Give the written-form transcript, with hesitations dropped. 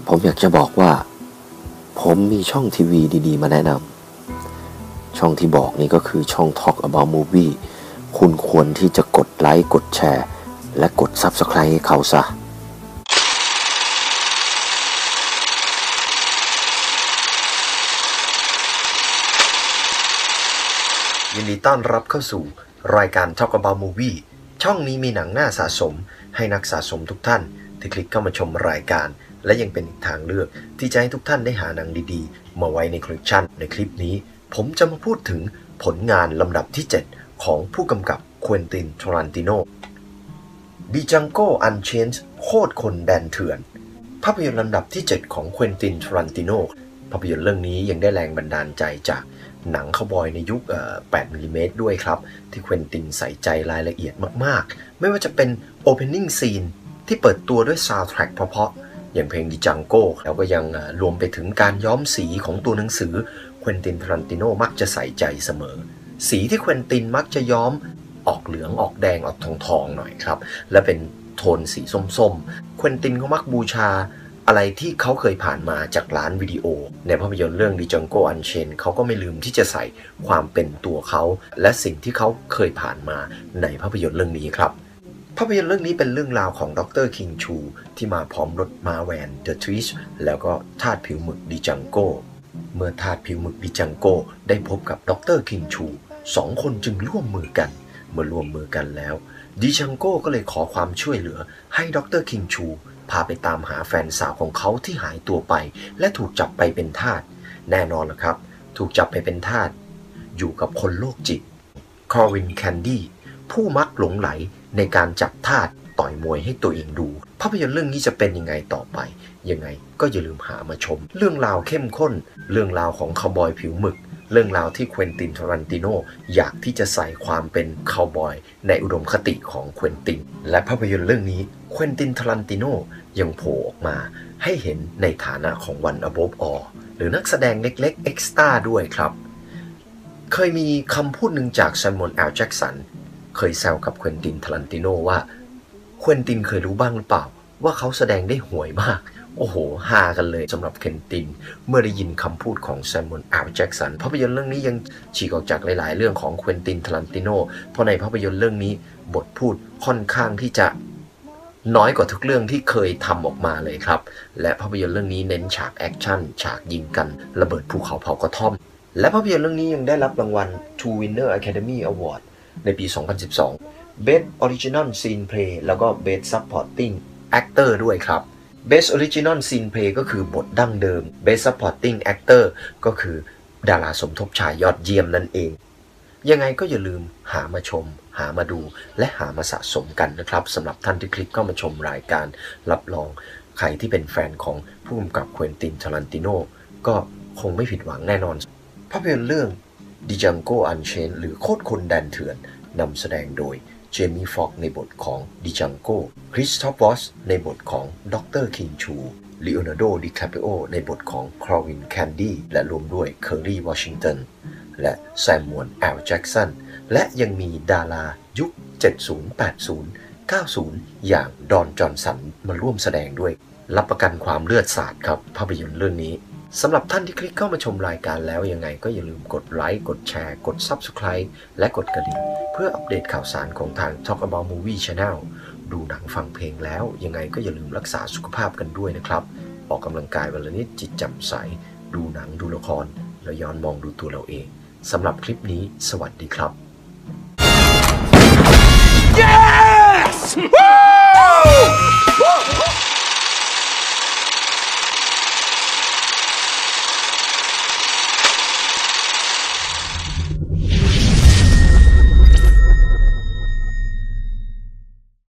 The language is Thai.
ผมอยากจะบอกว่าผมมีช่องทีวีดีๆมาแนะนำช่องที่บอกนี่ก็คือช่อง Talk About Movie คุณควรที่จะกดไลค์กดแชร์และกด Subscribe ให้เขาซะยินดีต้อนรับเข้าสู่รายการ Talk About Movie ช่องนี้มีหนังน่าสะสมให้นักสะสมทุกท่านที่คลิกเข้ามาชมรายการและยังเป็นอีกทางเลือกที่จะให้ทุกท่านได้หาหนังดีๆมาไว้ในคอลเลกชันในคลิปนี้ผมจะมาพูดถึงผลงานลำดับที่ 7 ของผู้กำกับควินติน ทารันติโน Django Unchained โคตรคนแดนเถื่อนภาพยนตร์ลำดับที่ 7 ของควินติน ทารันติโนภาพยนตร์เรื่องนี้ยังได้แรงบันดาลใจจากหนังคาวบอยในยุค8 มิลลิเมตรด้วยครับที่ควินตินใส่ใจรายละเอียดมากๆไม่ว่าจะเป็น Opening Scene ที่เปิดตัวด้วยซาวด์แทร็กเพราะๆอย่างเพลง Django แล้วก็ยังรวมไปถึงการย้อมสีของตัวหนังสือควินติน ทารันติโนมักจะใส่ใจเสมอสีที่ควินตินมักจะย้อมออกเหลืองออกแดงออกทองๆหน่อยครับและเป็นโทนสีส้มๆควินตินเขามักบูชาอะไรที่เขาเคยผ่านมาจากร้านวิดีโอในภาพยนตร์เรื่อง Django Unchained เขาก็ไม่ลืมที่จะใส่ความเป็นตัวเขาและสิ่งที่เขาเคยผ่านมาในภาพยนตร์เรื่องนี้ครับภาพยนตร์เรื่องนี้เป็นเรื่องราวของดร. คิงชูที่มาพร้อมรถม้าแวนเดอะทริชแล้วก็ทาสผิวหมึกดิจังโกเมื่อทาสผิวหมึกดิจังโกได้พบกับดร. คิงชูสองคนจึงร่วมมือกันเมื่อร่วมมือกันแล้วดิจังโกก็เลยขอความช่วยเหลือให้ดร. คิงชูพาไปตามหาแฟนสาวของเขาที่หายตัวไปและถูกจับไปเป็นทาสแน่นอนล่ะครับถูกจับไปเป็นทาสอยู่กับคนโรคจิตคอริน แคนดี้ผู้มักหลงไหลในการจับทาสต่อยมวยให้ตัวเองดูภาพยนตร์เรื่องนี้จะเป็นยังไงต่อไปยังไงก็อย่าลืมหามาชมเรื่องราวเข้มข้นเรื่องราวของคาวบอยผิวหมึกเรื่องราวที่ควินติน ทารันติโนอยากที่จะใส่ความเป็นคาวบอยในอุดมคติของควินตินและภาพยนตร์เรื่องนี้ควินติน ทารันติโนยังโผล่ออกมาให้เห็นในฐานะของวัน above all หรือนักแสดงเล็กๆเอ็กซ์ตร้าด้วยครับเคยมีคำพูดหนึ่งจากไซมอน แอล แจ็กสันเคยแซวกับควินติน ทารันติโนว่าควินตินเคยรู้บ้างหรือเปล่าว่าเขาแสดงได้ห่วยมากโอ้โหฮากันเลยสำหรับควินตินเมื่อได้ยินคำพูดของไซมอน แอล แจ็กสันภาพยนตร์เรื่องนี้ยังฉีกออกจากหลายๆเรื่องของควินติน ทารันติโนเพราะในภาพยนตร์เรื่องนี้บทพูดค่อนข้างที่จะน้อยกว่าทุกเรื่องที่เคยทำออกมาเลยครับและภาพยนตร์เรื่องนี้เน้นฉากแอคชั่นฉากยิงกันระเบิดภูเขาเผากระท่อมและภาพยนตร์เรื่องนี้ยังได้รับรางวัล Two Winner Academy Award ในปี 2012 Best Original Screenplay แล้วก็ Best Supporting Actor ด้วยครับ Best Original Screenplay ก็คือบทดั้งเดิม Best Supporting Actor ก็คือดาราสมทบชายยอดเยี่ยมนั่นเองยังไงก็อย่าลืมหามาชมหามาดูและหามาสะสมกันนะครับสำหรับท่านที่คลิกเข้ามาชมรายการรับรองใครที่เป็นแฟนของผู้กำกับควินติน ทารันติโนก็คงไม่ผิดหวังแน่นอนภาพยนตร์เรื่อง Django Unchained หรือโคตรคนแดนเถื่อนนำแสดงโดยเจมี่ ฟ็อกซ์ในบทของ Django คริสโตฟ วอลช์ในบทของดร. คิงชูลีโอนาร์โด ดิคาปิโอในบทของคอริน แคนดี้และรวมด้วยเคอร์รี่ วอชิงตันและแซมมอน แอล แจ็กสันและยังมีดารายุค 70 80 90 อย่างดอน จอห์นสันมาร่วมแสดงด้วยรับประกันความเลือดสาดครับภาพยนตร์เรื่องนี้สำหรับท่านที่คลิกเข้ามาชมรายการแล้วยังไงก็อย่าลืมกดไลค์กดแชร์กด Subscribe และกดกระดิ่งเพื่ออัปเดตข่าวสารของทาง Talk About Movie Channel ดูหนังฟังเพลงแล้วยังไงก็อย่าลืมรักษาสุขภาพกันด้วยนะครับออกกำลังกายวันละนิดจิตแจ่มใสดูหนังดูละครแล้วย้อนมองดูตัวเราเองสำหรับคลิปนี้สวัสดีครับ Yes! Woo!